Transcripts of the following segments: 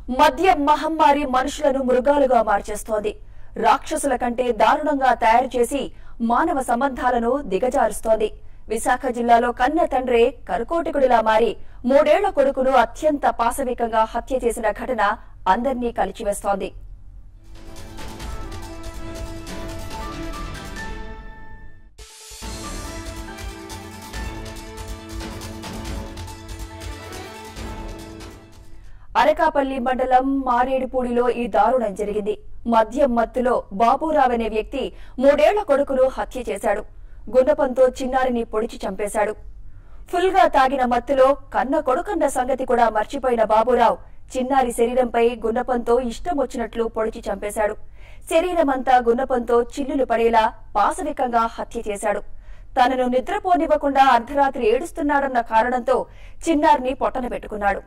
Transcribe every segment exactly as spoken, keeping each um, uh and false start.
మద్య మహమ్మారి మనుషులను మృగాలుగా మార్చేస్తోంది. రాక్షసుల కంటే దారుణంగా తయారు చేసి మానవ సంబంధాలను దిగజారుస్తోంది. విశాఖ జిల్లాలో కన్న తండ్రే కరుకోటికుడిలా మారి మూడేళ్ల కొడుకును అత్యంత పాశవికంగా హత్య చేసిన ఘటన అందర్నీ కలిచివేస్తోంది. అనకాపల్లి మండలం మారేడుపూడిలో ఈ దారుణం జరిగింది. మద్యం మత్తులో బాబురావు అనే వ్యక్తి మూడేళ్ల కొడుకును హత్య చేశాడు. గుండపంతో చిన్నారిని పొడిచి చంపేశాడు. ఫుల్ గా తాగిన మత్తులో కన్న కొడుకన్న సంగతి కూడా మర్చిపోయిన బాబురావు చిన్నారి శరీరంపై గుండపంతో ఇష్టం వచ్చినట్లు పొడిచి చంపేశాడు. శరీరమంతా గుండపంతో చిల్లులు పడేలా పాశవికంగా హత్య చేశాడు. తనను నిద్రపోనివ్వకుండా అర్ధరాత్రి ఏడుస్తున్నాడన్న కారణంతో చిన్నారిని పొట్టన పెట్టుకున్నాడు.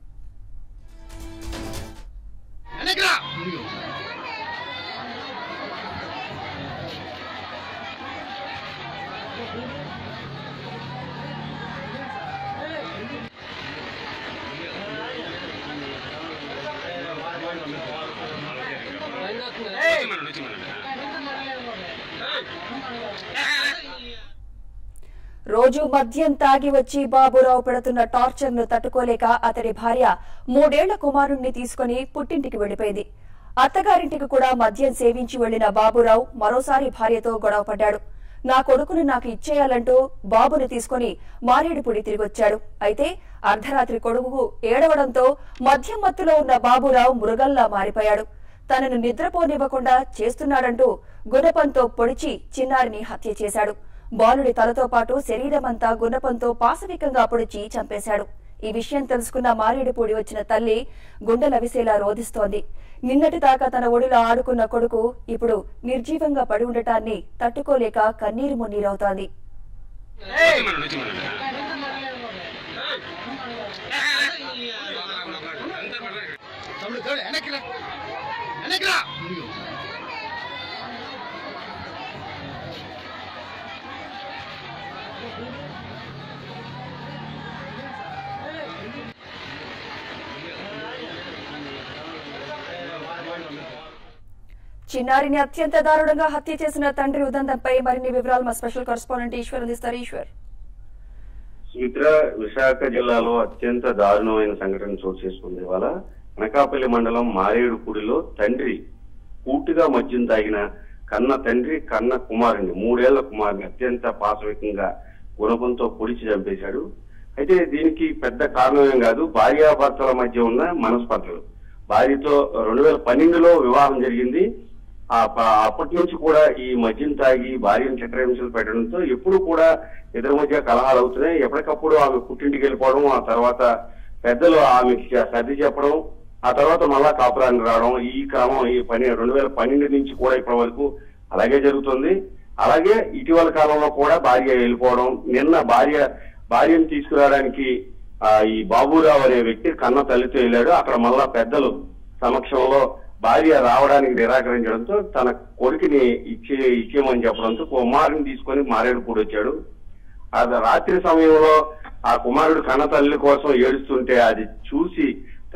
రోజు మద్యం తాగి వచ్చి బాబురావు పెడుతున్న టార్చర్ ను తట్టుకోలేక అతడి భార్య మూడేళ్ల కుమారుణ్ణి తీసుకుని పుట్టింటికి వెళ్లిపోయింది. అత్తగారింటికి కూడా మద్యం సేవించి వెళ్లిన బాబురావు మరోసారి భార్యతో గొడవపడ్డాడు. నా కొడుకును నాకు ఇచ్చేయాలంటూ బాబుని తీసుకుని మారేడుపూడి తిరిగొచ్చాడు. అయితే అర్ధరాత్రి కొడుకు ఏడవడంతో మద్యం మత్తులో ఉన్న బాబురావు మృగంలా మారిపోయాడు. తనను నిద్రపోనివ్వకుండా చేస్తున్నాడంటూ గుణపంతో పొడిచి చిన్నారిని హత్య చేశాడు. బాలుడి తలతో పాటు శరీరమంతా గుణపంతో పాశవికంగా పొడిచి చంపేశాడు. ఈ విషయం తెలుసుకున్న మారేడుపూడి వచ్చిన తల్లి గుండెలవిసేలా రోధిస్తోంది. నిన్నటి దాకా తన ఒడిలో ఆడుకున్న కొడుకు ఇప్పుడు నిర్జీవంగా పడి ఉండటాన్ని తట్టుకోలేక కన్నీరు మున్నీరవుతోంది. చిన్నారిని అత్యంత దారుణంగా హత్య చేసిన తండ్రి ఉదంతంపై మరిన్ని వివరాలు మా స్పెషల్ కరెస్పాండెంట్ ఈశ్వర్ అందిస్తారు. ఈశ్వర్, మిత్ర, విశాఖ జిల్లాలో అత్యంత దారుణమైన సంఘటన చోటు చేసుకుంది. ఇవాళ అనకాపల్లి మండలం మారేడుపూడిలో తండ్రి పూర్తిగా మద్యం తాగిన కన్న తండ్రి కన్న కుమారుని మూడేళ్ల కుమారుని అత్యంత పాశవికంగా గుణపంతో పొడిచి చంపేశాడు. అయితే దీనికి పెద్ద కారణమేం కాదు, భార్యాభర్తల మధ్య ఉన్న మనస్పర్ధలు. భార్యతో రెండు వేల పన్నెండులో వివాహం జరిగింది. అప్పటి నుంచి కూడా ఈ మద్యం తాగి భార్యను చక్రహింసలు పెట్టడంతో ఎప్పుడు కూడా ఇద్దరి మధ్య కలహాలు అవుతున్నాయి. ఎప్పటికప్పుడు ఆమె పుట్టింటికి వెళ్ళిపోవడం, ఆ తర్వాత పెద్దలు ఆమెకి సర్ది చెప్పడం, ఆ తర్వాత మళ్ళా కాపురానికి రావడం, ఈ క్రమం ఈ పని రెండు వేల పన్నెండు నుంచి కూడా ఇప్పటి వరకు అలాగే జరుగుతుంది. అలాగే ఇటీవల కాలంలో కూడా భార్య వెళ్ళిపోవడం, నిన్న భార్య భార్యను తీసుకురావడానికి ఆ ఈ బాబురావు అనే వ్యక్తి కన్న తల్లితో వెళ్ళాడు. అక్కడ మళ్ళా పెద్దలు సమక్షంలో భార్య రావడానికి నిరాకరించడంతో తన కొడుకుని ఇచ్చే ఇచ్చేయమని చెప్పడంతో కుమారుని తీసుకొని మారేడుపూడి వచ్చాడు. అది రాత్రి సమయంలో ఆ కుమారుడు కన్న తల్లి కోసం ఏడుస్తుంటే అది చూసి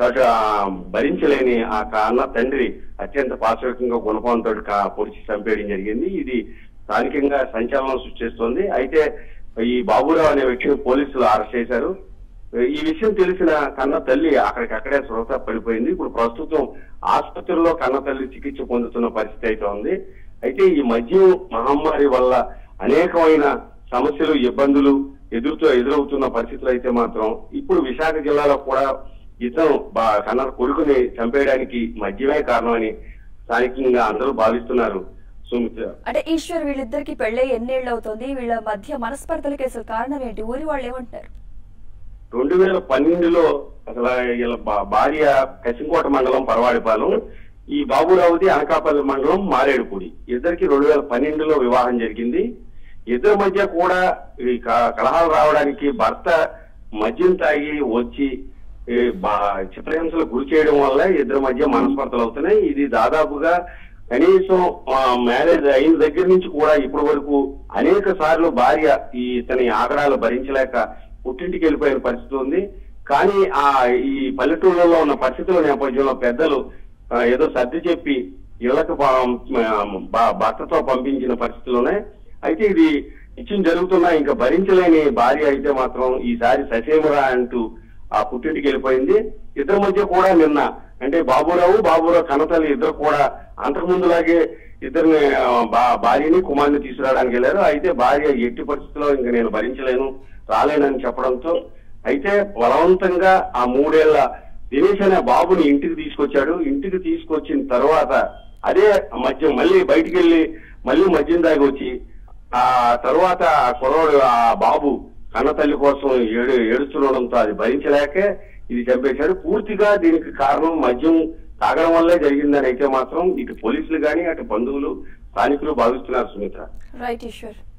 భరించలేని ఆ కన్న తండ్రి అత్యంత పాశవికంగా గుణపంతో పొడిచి చంపేయడం జరిగింది. ఇది స్థానికంగా సంచలనం సృష్టిస్తోంది. అయితే ఈ బాబురావు అనే వ్యక్తిని పోలీసులు అరెస్ట్ చేశారు. ఈ విషయం తెలిసిన కన్న తల్లి అక్కడికక్కడే శ్రోత పడిపోయింది. ఇప్పుడు ప్రస్తుతం ఆసుపత్రిలో కన్న తల్లి చికిత్స పొందుతున్న పరిస్థితి అయితే ఉంది. అయితే ఈ మద్యం మహమ్మారి వల్ల అనేకమైన సమస్యలు ఇబ్బందులు ఎదురుతో ఎదురవుతున్న పరిస్థితులు అయితే మాత్రం ఇప్పుడు విశాఖ జిల్లాలో కూడా ఇతను కన్న కొడుకుని చంపేయడానికి మద్యమే కారణమని స్థానికంగా అందరూ భావిస్తున్నారు. సుమిత్ర, అంటే ఈశ్వర్, వీళ్ళిద్దరికి పెళ్ళే ఎన్నేళ్ళు అవుతుంది? వీళ్ళ మధ్య మనస్పర్ధలకి అసలు కారణం ఏంటి? ఊరి వాళ్ళు ఏమంటారు? రెండు వేల పన్నెండులో అసలు వీళ్ళ భార్య కసింకోట మండలం పరవాడిపాలెం, ఈ బాబురావుది అనకాపల్లి మండలం మారేడుపూడి. ఇద్దరికి రెండు వేల పన్నెండులో వివాహం జరిగింది. ఇద్దరి మధ్య కూడా ఈ కలహాలు రావడానికి భర్త మద్యం తాగి వచ్చి చిత్రహింసలు గురి చేయడం వల్ల ఇద్దరి మధ్య మనస్పర్ధలు అవుతున్నాయి. ఇది దాదాపుగా కనీసం మ్యారేజ్ అయిన దగ్గర నుంచి కూడా ఇప్పటి వరకు అనేక సార్లు భార్య ఈ ఇతని ఆగ్రహాలు భరించలేక పుట్టింటికి వెళ్ళిపోయిన పరిస్థితి ఉంది. కానీ ఆ ఈ పల్లెటూళ్ళలో ఉన్న పరిస్థితుల నేపథ్యంలో పెద్దలు ఏదో సర్ది చెప్పి ఇళ్లకు భర్తతో పంపించిన పరిస్థితుల్లోనే అయితే ఇది ఇచ్చిన జరుగుతున్నా ఇంకా భరించలేని భార్య అయితే మాత్రం ఈసారి ససేమరా అంటూ ఆ పుట్టింటికి వెళ్ళిపోయింది. ఇద్దరి మధ్య కూడా నిన్న అంటే బాబురావు బాబురావు కన్నతల్లి ఇద్దరు కూడా అంతకుముందులాగే ఇద్దరిని భార్యని కుమార్ని తీసుకురావడానికి వెళ్ళారు. అయితే భార్య ఎట్టి పరిస్థితుల్లో ఇంకా నేను భరించలేను రాలేనని చెప్పడంతో అయితే బలవంతంగా ఆ మూడేళ్ల దినేష్ అనే బాబుని ఇంటికి తీసుకొచ్చాడు. ఇంటికి తీసుకొచ్చిన తర్వాత అదే మద్యం మళ్ళీ బయటికి వెళ్ళి మళ్ళీ మద్యం దాగి వచ్చి ఆ తర్వాత ఆ కుర్రోడు ఆ బాబు కన్నతల్లి కోసం ఏడు ఏడుస్తుండడంతో అది భరించలేకే ఇది చంపేశాడు. పూర్తిగా దీనికి కారణం మద్యం తాగడం వల్లే జరిగిందని అయితే మాత్రం ఇటు పోలీసులు గాని అటు బంధువులు స్థానికులు భావిస్తున్నారు సుమిత్ర. రైట్ ఈశ్వర్.